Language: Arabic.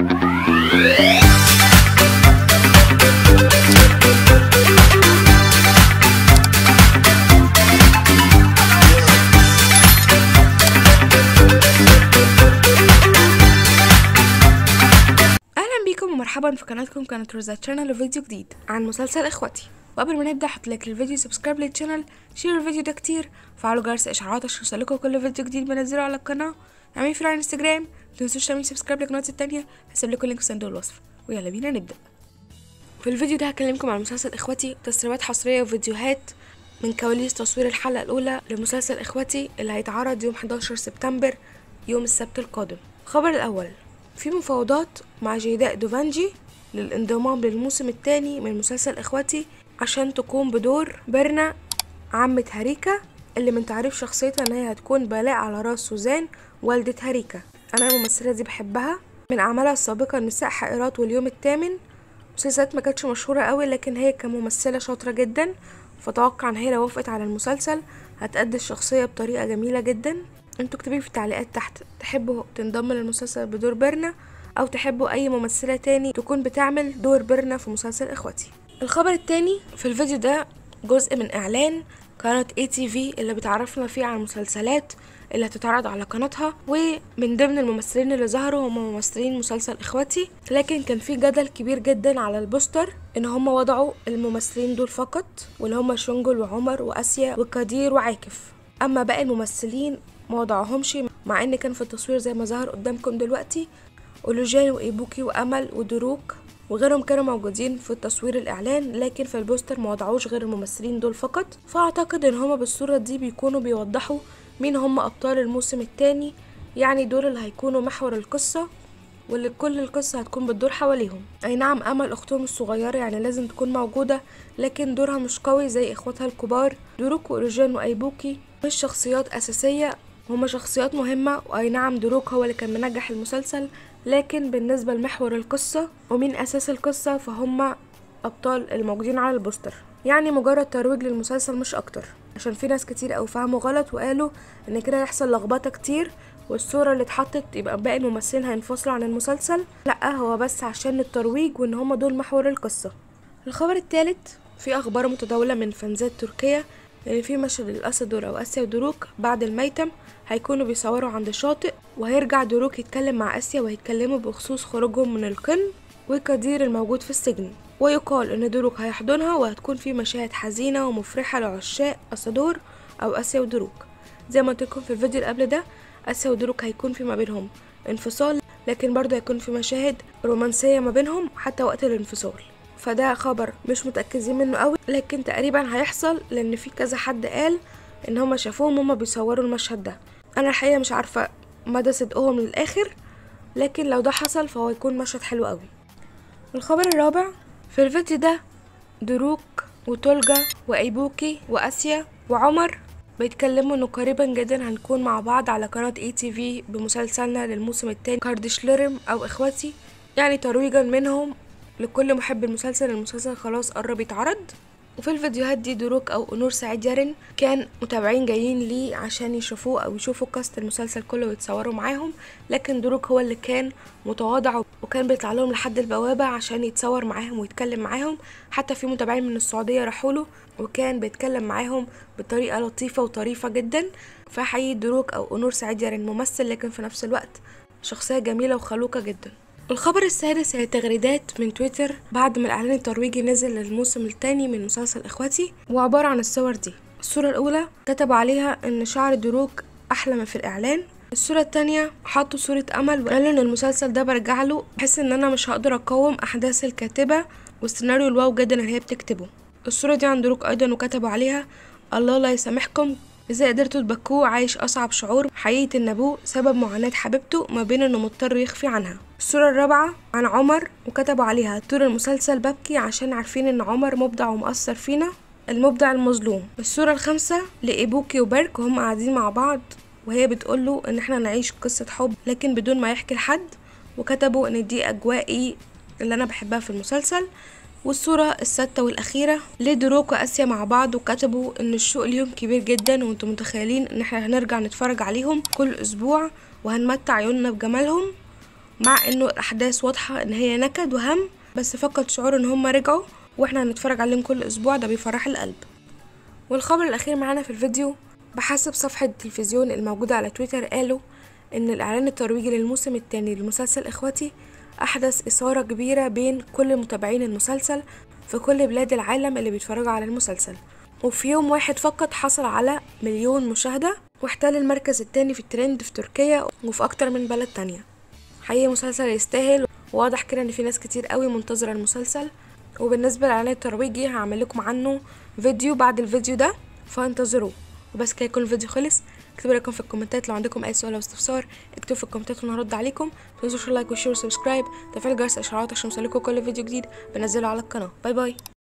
مرحبا في قناتكم قناة روزا تشانل وفيديو جديد عن مسلسل اخواتي. وقبل ما نبدا حط لايك للفيديو، سبسكرايب للشانل، شير الفيديو ده كتير، فعلوا جرس اشعارات عشان يوصلكوا كل فيديو جديد بنزله على القناه. اعملوا فولو على الانستجرام، متنسوش تعملوا سبسكرايب للقنوات التانية، هسيب لكم اللينك في صندوق الوصف. ويلا بينا نبدا. في الفيديو ده هكلمكم عن مسلسل اخواتي، تسريبات حصريه وفيديوهات من كواليس تصوير الحلقه الاولى لمسلسل اخواتي اللي هيتعرض يوم 11 سبتمبر يوم السبت القادم. الخبر الاول، في مفاوضات مع جيداء دوفانجي للانضمام للموسم الثاني من مسلسل اخواتي عشان تقوم بدور بيرنا عمة هاريكا، اللي من تعريف شخصيتها ان هي هتكون بلاء على راس سوزان والدة هاريكا. انا الممثله دي بحبها من اعمالها السابقه النساء حائرات واليوم الثامن، مسلسلات ما كانتش مشهوره قوي لكن هي كممثله شاطره جدا، فتوقع ان هي لو وافقت على المسلسل هتأدي الشخصيه بطريقه جميله جدا. انتوا اكتبوا في التعليقات تحت تحبوا تنضم للمسلسل بدور بيرنا او تحبوا اي ممثله تاني تكون بتعمل دور بيرنا في مسلسل اخواتي. الخبر التاني في الفيديو ده جزء من اعلان قناه ATV اللي بتعرفنا فيه عن المسلسلات اللي هتتعرض على قناتها، ومن ضمن الممثلين اللي ظهروا هم ممثلين مسلسل اخواتي، لكن كان في جدل كبير جدا على البوستر ان هم وضعوا الممثلين دول فقط، واللي هم شونجل وعمر واسيا وقدير وعاكف، اما باقي الممثلين ما وضعوهمش، مع ان كان في التصوير زي ما ظهر قدامكم دلوقتي اولوجين وايبوكي وامل ودروك وغيرهم كانوا موجودين في التصوير الاعلان، لكن في البوستر ما وضعوش غير الممثلين دول فقط. فاعتقد ان هما بالصوره دي بيكونوا بيوضحوا مين هم ابطال الموسم الثاني، يعني دول اللي هيكونوا محور القصه واللي كل القصه هتكون بتدور حواليهم. اي نعم امل اختهم الصغيره يعني لازم تكون موجوده، لكن دورها مش قوي زي اخواتها الكبار. دروك واولوجين وايبوكي مش شخصيات اساسيه، هما شخصيات مهمه، واي نعم دروك هو اللي كان منجح المسلسل، لكن بالنسبة لمحور القصة ومن أساس القصة فهم أبطال الموجودين على البوستر، يعني مجرد ترويج للمسلسل مش أكتر، عشان في ناس كتير أو فهموا غلط وقالوا إن كده يحصل لخبطة كتير والصورة اللي اتحطت يبقى باقي الممثلين هينفصلوا عن المسلسل. لأ، هو بس عشان الترويج وإن هم دول محور القصة. الخبر الثالث، في أخبار متداولة من فانزات تركيا لأن في مشهد الأسد أو آسيا ودروك بعد الميتم هيكونوا بيصوروا عند شاطئ، وهيرجع دروك يتكلم مع آسيا وهيتكلموا بخصوص خروجهم من القن وقدير الموجود في السجن، ويقال ان دروك هيحضنها وهتكون في مشاهد حزينة ومفرحة لعشاق أسادور أو آسيا ودروك. زي ما قلت لكم في الفيديو اللي قبل ده، آسيا ودروك هيكون في ما بينهم انفصال، لكن برضه هيكون في مشاهد رومانسية ما بينهم حتى وقت الانفصال. فده خبر مش متأكدين منه قوي، لكن تقريبا هيحصل لان في كذا حد قال ان هما شافوهم هما بيصوروا المشهد ده. انا الحقيقه مش عارفه مدى صدقهم للاخر، لكن لو ده حصل فهو يكون مشهد حلو قوي. الخبر الرابع، في الفيديو ده دروك وتولجا وايبوكي واسيا وعمر بيتكلموا انه قريبا جدا هنكون مع بعض على قناه ATV بمسلسلنا للموسم الثاني كاردشليرم او اخواتي، يعني ترويجا منهم لكل محب المسلسل خلاص قرب يتعرض. وفي الفيديوهات دي دروك او نور سعيد يارن كان متابعين جايين ليه عشان يشوفوه او يشوفوا كاست المسلسل كله ويتصوروا معاهم، لكن دروك هو اللي كان متواضع وكان بيطلع لهم لحد البوابه عشان يتصور معاهم ويتكلم معاهم. حتى في متابعين من السعوديه راحوا له وكان بيتكلم معاهم بطريقه لطيفه وطريفه جدا. فحقيقي دروك او نور سعيد يارن ممثل، لكن في نفس الوقت شخصيه جميله وخلوقه جدا. الخبر السادس هي تغريدات من تويتر بعد ما الاعلان الترويجي نزل للموسم الثاني من مسلسل اخواتي، وعباره عن الصور دي. الصوره الاولى كتبوا عليها ان شعر دروك احلى من في الاعلان. الصوره الثانيه حطوا صوره امل وقالوا ان المسلسل ده برجع له، بحس ان انا مش هقدر اقاوم احداث الكاتبه والسيناريو الواو جدا اللي هي بتكتبه. الصوره دي عند دروك ايضا وكتبوا عليها الله لا يسامحكم، ازاي قدرتوا تبكوه عايش اصعب شعور، حقيقة ان ابوه سبب معاناة حبيبته ما بين انه مضطر يخفي عنها. الصورة الرابعة عن عمر وكتبوا عليها طول المسلسل ببكي عشان عارفين ان عمر مبدع ومؤثر فينا، المبدع المظلوم. الصورة الخامسة لإيبوكي وبرك وهم قاعدين مع بعض وهي بتقوله ان احنا نعيش قصة حب لكن بدون ما يحكي لحد، وكتبوا ان دي اجوائي اللي انا بحبها في المسلسل. والصورة السادسة والأخيرة لدروك وآسيا مع بعض وكتبوا إن الشوق ليهم كبير جدا، وانتم متخيلين إن احنا هنرجع نتفرج عليهم كل أسبوع وهنمتع عيوننا بجمالهم، مع انه الاحداث واضحة ان هي نكد وهم، بس فقط شعور ان هم رجعوا واحنا هنتفرج عليهم كل اسبوع، ده بيفرح القلب. والخبر الاخير معانا في الفيديو، بحسب صفحة التلفزيون الموجودة على تويتر قالوا ان الاعلان الترويجي للموسم الثاني لمسلسل اخواتي احدث اثارة كبيرة بين كل متابعين المسلسل في كل بلاد العالم اللي بيتفرجوا على المسلسل، وفي يوم واحد فقط حصل على 1,000,000 مشاهدة، واحتل المركز الثاني في الترند في تركيا وفي اكتر من بلد تانية. حقيقي مسلسل يستاهل، واضح كده ان في ناس كتير قوي منتظرة المسلسل. وبالنسبة للاعلان الترويجي هعمل لكم عنه فيديو بعد الفيديو ده، فانتظروه. وبس كده يكون الفيديو خلص. اكتبوا لكم في الكومنتات لو عندكم اي سؤال او استفسار، اكتبوا في الكومنتات وانا هرد عليكم. متنسوش اللايك والشير والسبسكرايب، تفعيل جرس الاشعارات عشان يوصلكوا كل فيديو جديد بنزله على القناه. باي باي.